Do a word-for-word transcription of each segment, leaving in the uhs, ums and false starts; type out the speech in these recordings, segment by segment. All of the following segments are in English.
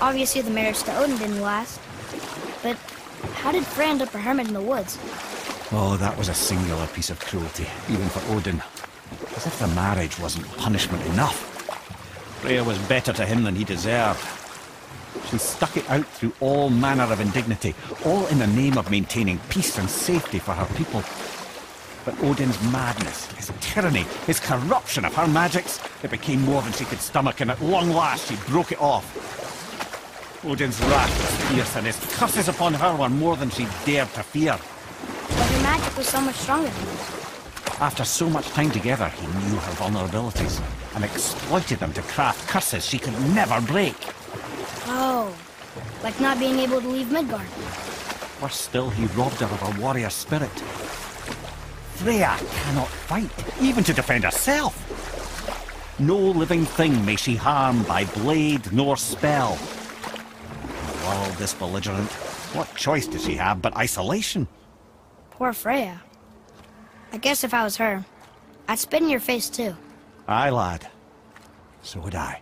Obviously the marriage to Odin didn't last. But how did Frey end up a hermit in the woods? Oh, that was a singular piece of cruelty, even for Odin. As if the marriage wasn't punishment enough. Freya was better to him than he deserved. She stuck it out through all manner of indignity, all in the name of maintaining peace and safety for her people. But Odin's madness, his tyranny, his corruption of her magics, it became more than she could stomach, and at long last she broke it off. Odin's wrath was fierce, and his curses upon her were more than she dared to fear. But her magic was so much stronger than his. After so much time together, he knew her vulnerabilities, and exploited them to craft curses she could never break. Oh, like not being able to leave Midgard. Worse still, he robbed her of her warrior spirit. Freya cannot fight, even to defend herself. No living thing may she harm by blade nor spell. In a world this belligerent, what choice does she have but isolation? Poor Freya. I guess if I was her, I'd spit in your face too. Aye, lad. So would I.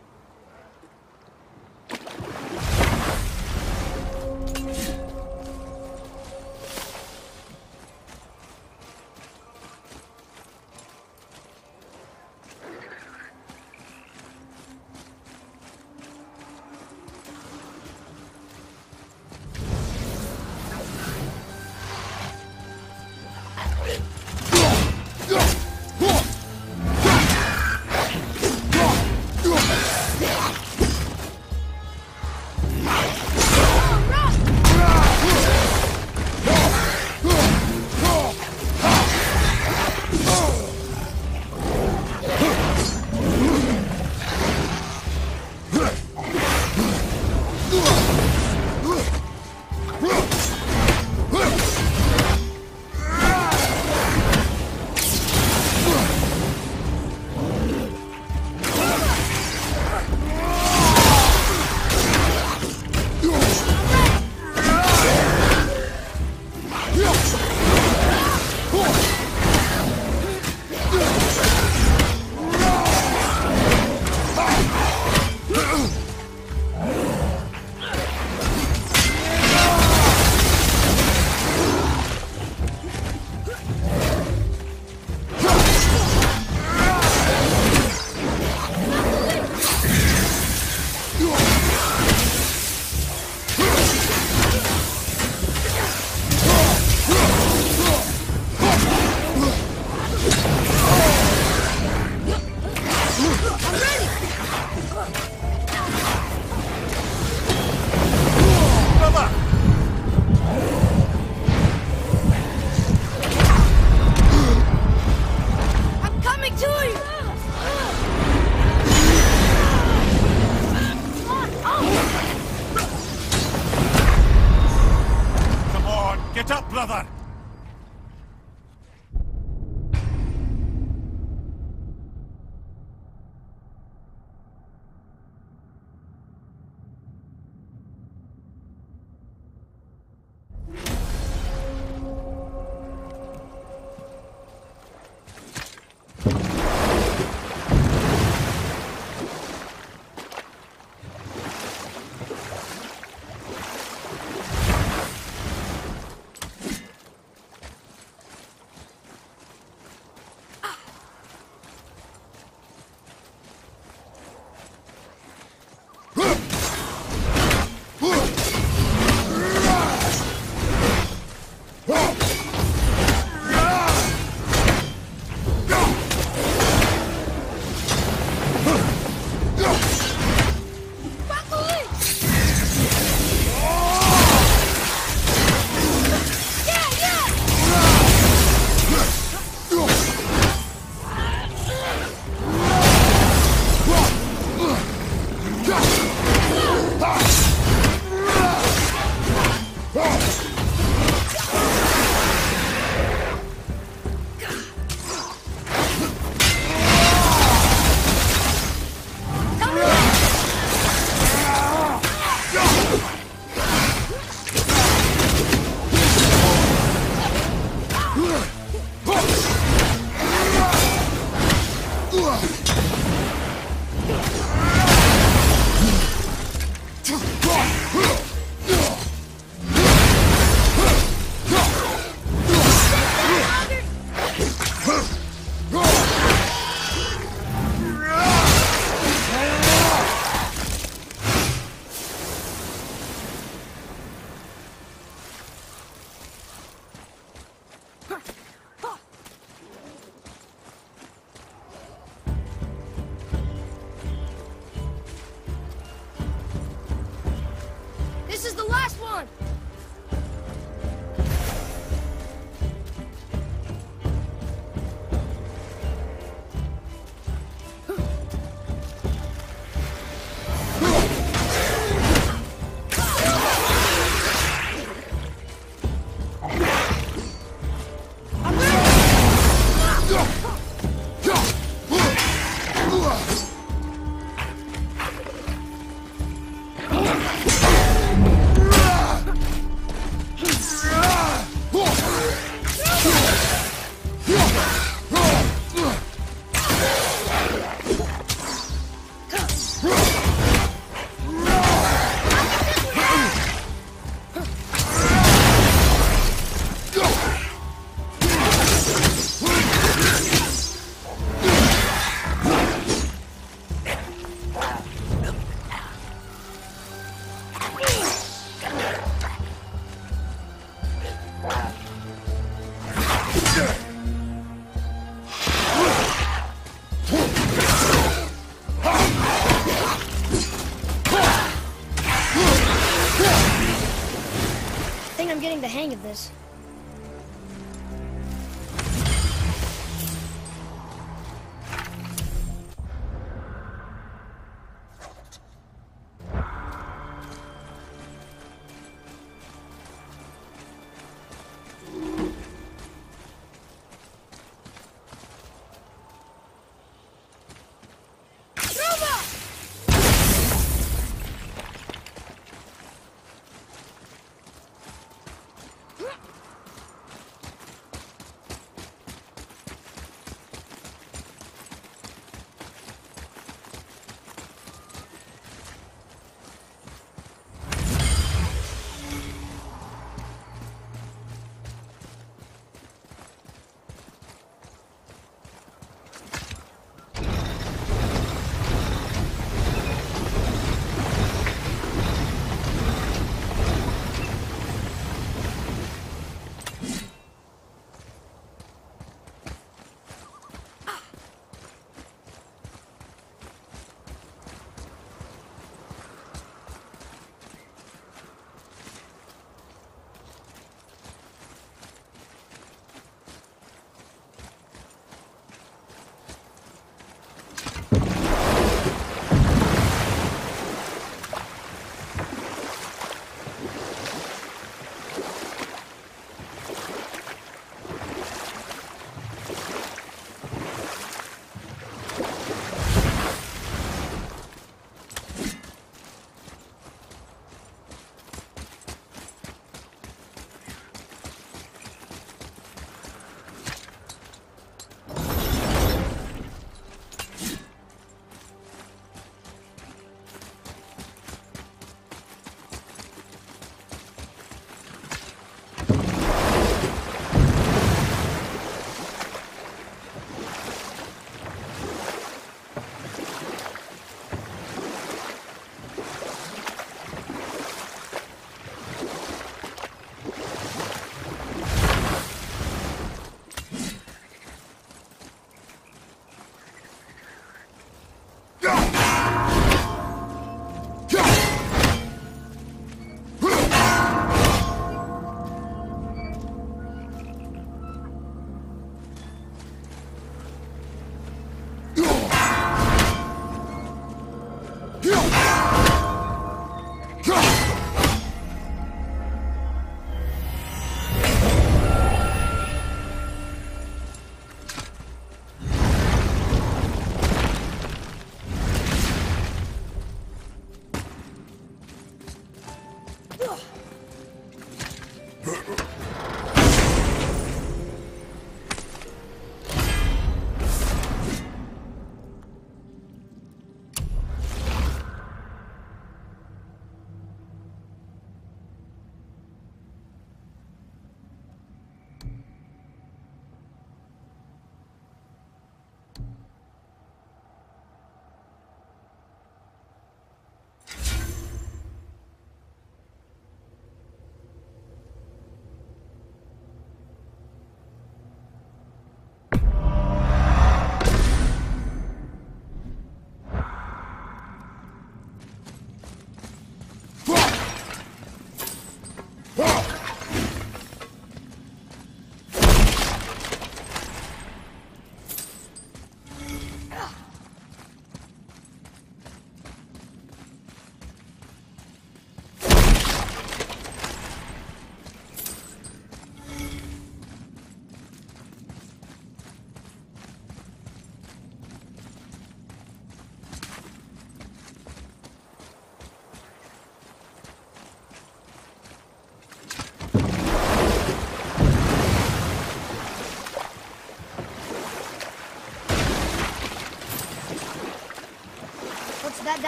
one! I'm getting the hang of this.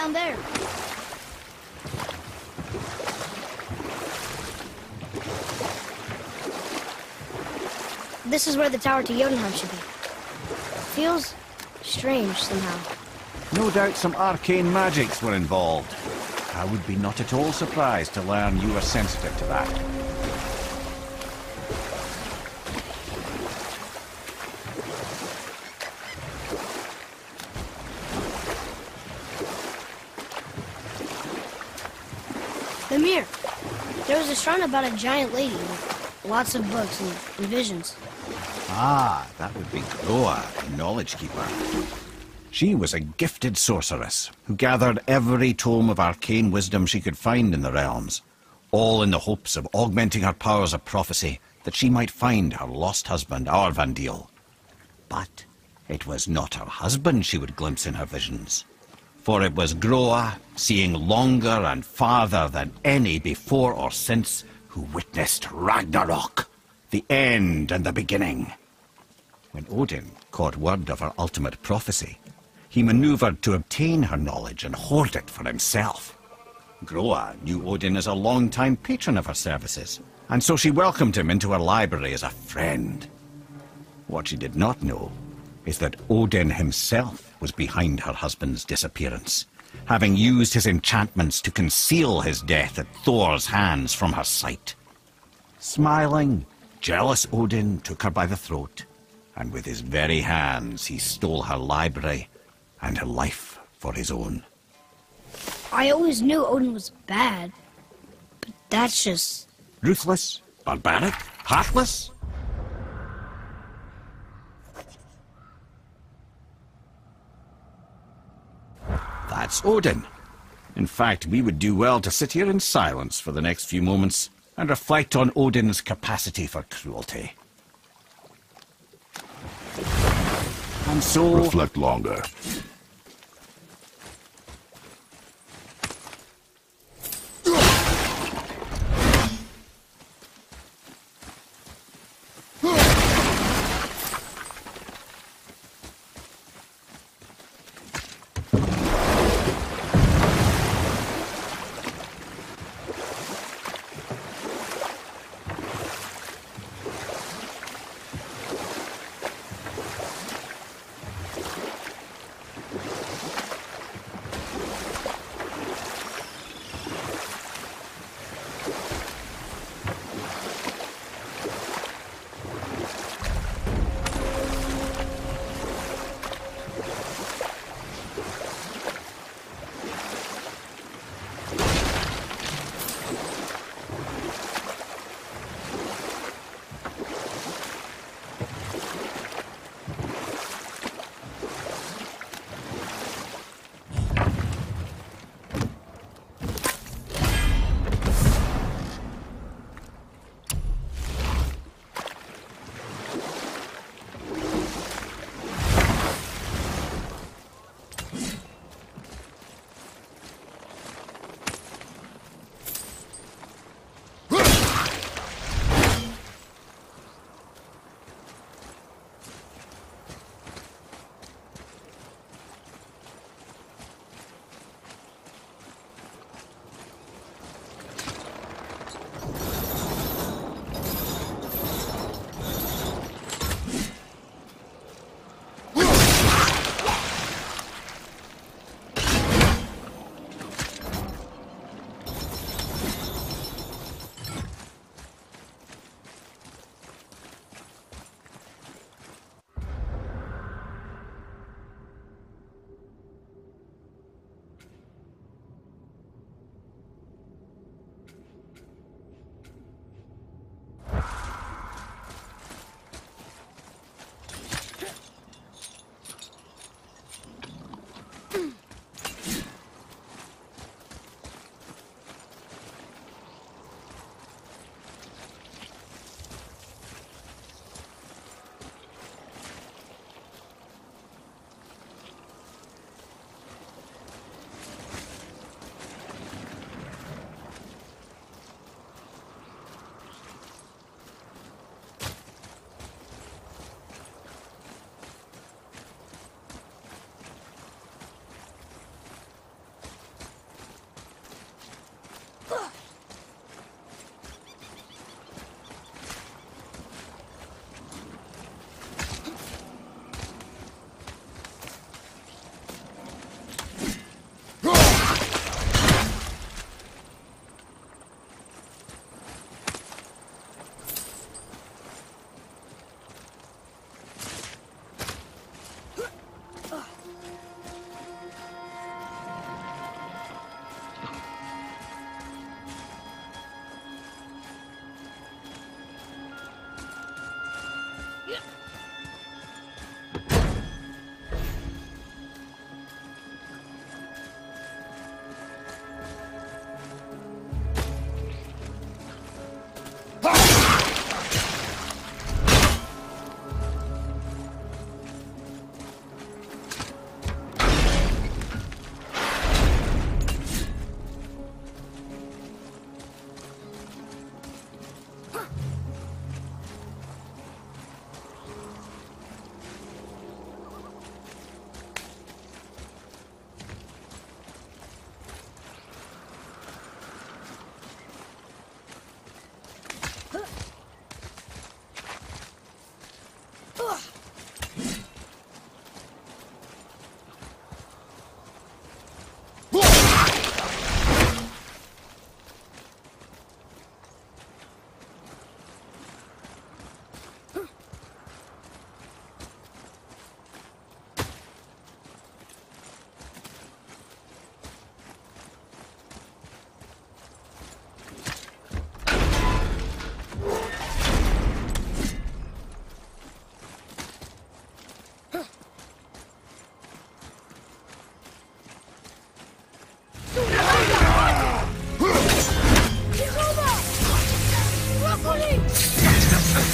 down there. This is where the tower to Jotunheim should be. Feels strange somehow. No doubt some arcane magics were involved. I would be not at all surprised to learn you were sensitive to that. The mirror. There was a shrine about a giant lady with lots of books and, and visions. Ah, that would be Groa, the knowledge keeper. She was a gifted sorceress who gathered every tome of arcane wisdom she could find in the realms, all in the hopes of augmenting her powers of prophecy that she might find her lost husband, Arvandil. But it was not her husband she would glimpse in her visions, for it was Groa, seeing longer and farther than any before or since, who witnessed Ragnarok, the end and the beginning. When Odin caught word of her ultimate prophecy, he maneuvered to obtain her knowledge and hoard it for himself. Groa knew Odin as a long-time patron of her services, and so she welcomed him into her library as a friend. What she did not know is that Odin himself was behind her husband's disappearance, having used his enchantments to conceal his death at Thor's hands from her sight. Smiling, jealous Odin took her by the throat, and with his very hands he stole her library and her life for his own. I always knew Odin was bad, but that's just... Ruthless, barbaric, heartless? That's Odin. In fact, we would do well to sit here in silence for the next few moments and reflect on Odin's capacity for cruelty. And so... Reflect longer.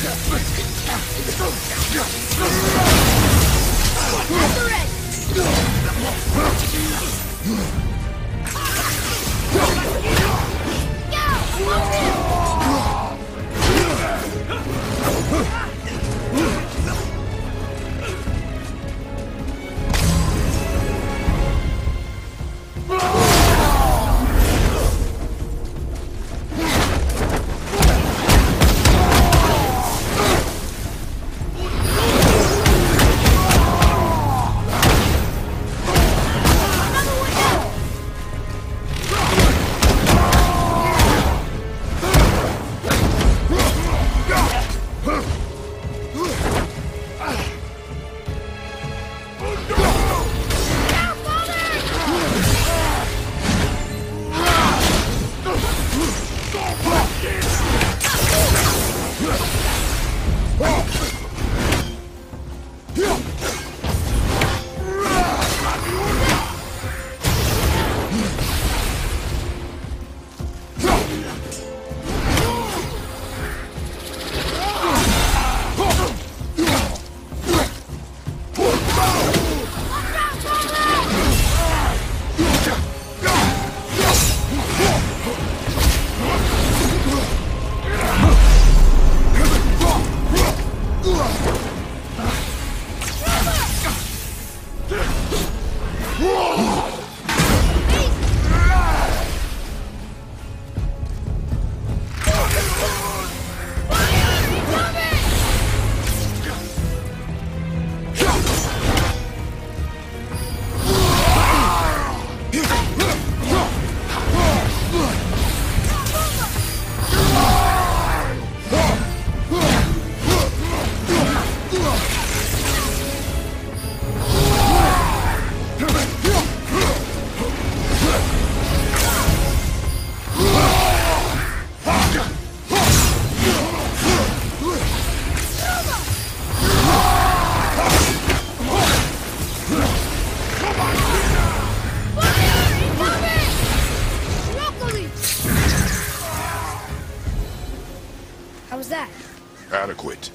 Adequate.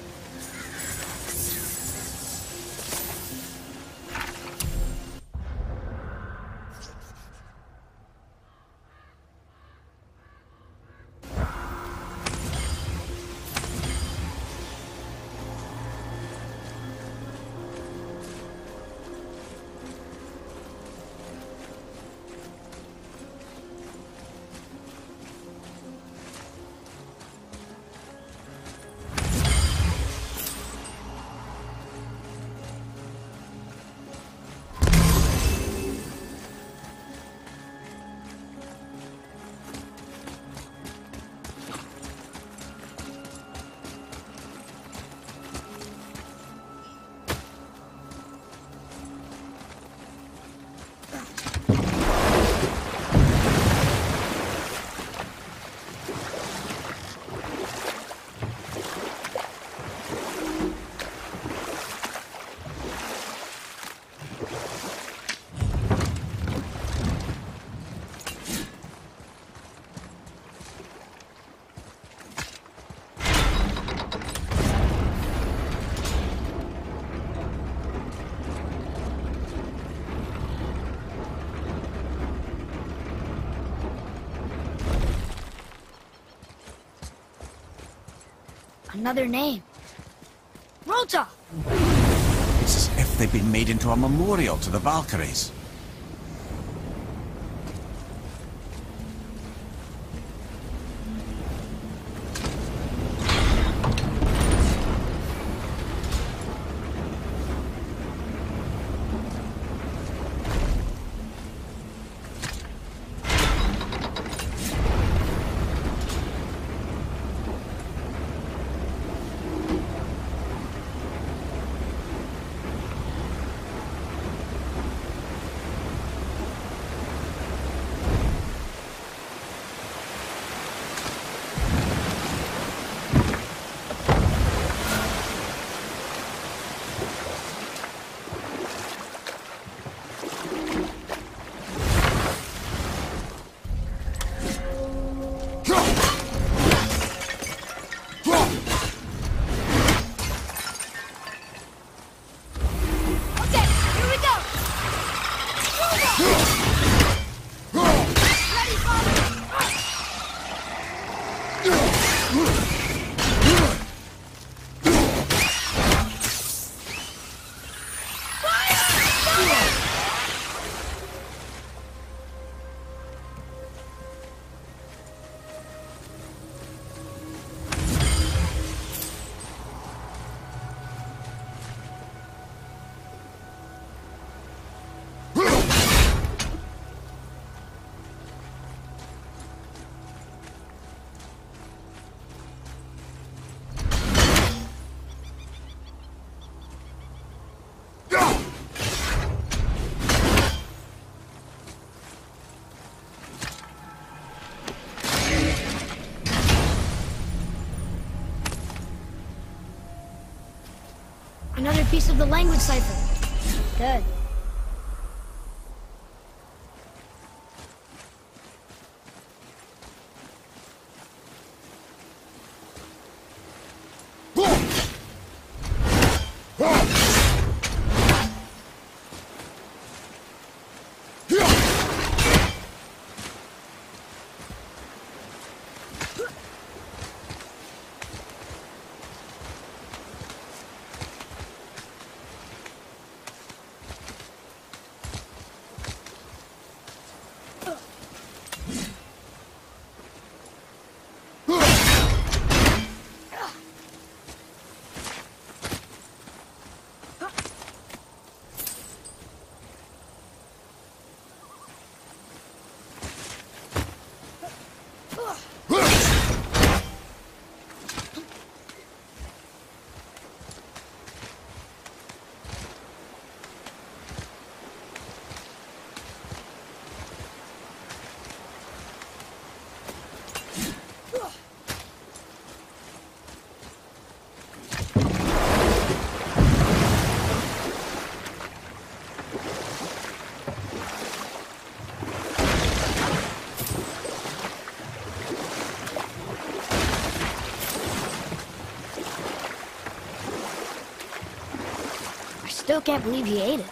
Another name. Rota! It's as if they'd been made into a memorial to the Valkyries. Another piece of the language cipher. Good. Still can't believe he ate it.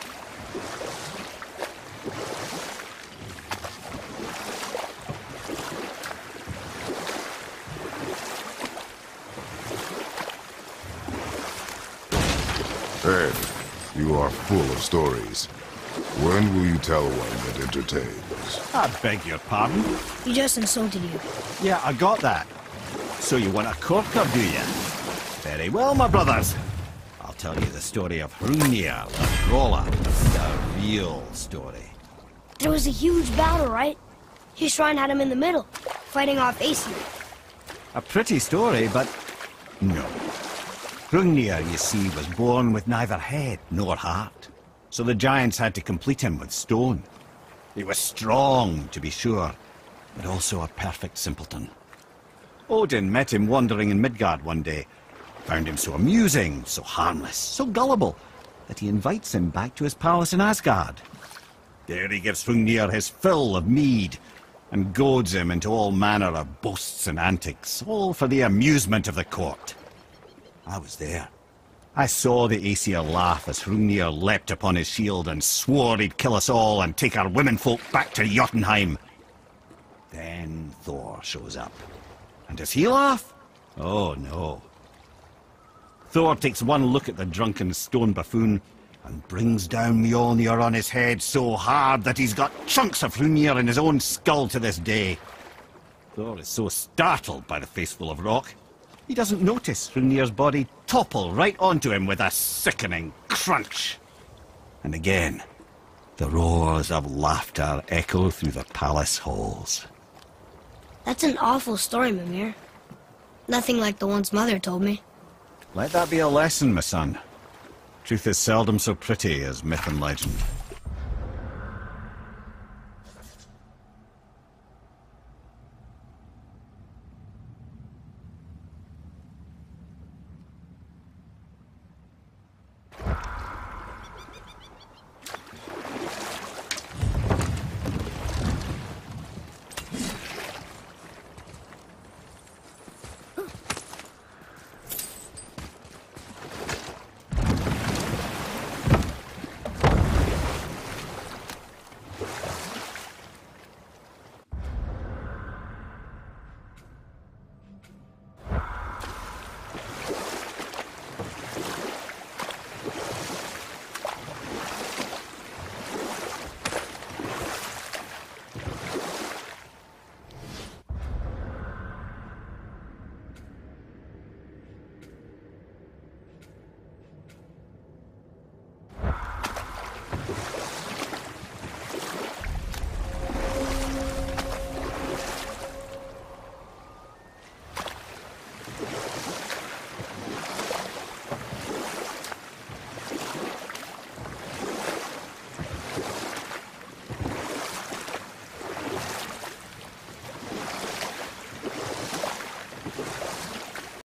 Ed, you are full of stories. When will you tell one that entertains? I beg your pardon? He just insulted you. Yeah, I got that. So you want a corker, do you? Very well, my brothers. I'll tell you the story of Hrungnir, the brawler. The real story. There was a huge battle, right? His shrine had him in the middle, fighting off Aesir. A pretty story, but no. Hrungnir, you see, was born with neither head nor heart. So the giants had to complete him with stone. He was strong, to be sure, but also a perfect simpleton. Odin met him wandering in Midgard one day. Found him so amusing, so harmless, so gullible, that he invites him back to his palace in Asgard. There he gives Hrungnir his fill of mead, and goads him into all manner of boasts and antics, all for the amusement of the court. I was there. I saw the Aesir laugh as Hrungnir leapt upon his shield and swore he'd kill us all and take our womenfolk back to Jotunheim. Then Thor shows up. And does he laugh? Oh, no. Thor takes one look at the drunken stone buffoon and brings down Mjolnir on his head so hard that he's got chunks of Hrungnir in his own skull to this day. Thor is so startled by the face full of rock, he doesn't notice Hrungnir's body topple right onto him with a sickening crunch. And again, the roars of laughter echo through the palace halls. That's an awful story, Mimir. Nothing like the ones Mother told me. Let that be a lesson, my son. Truth is seldom so pretty as myth and legend.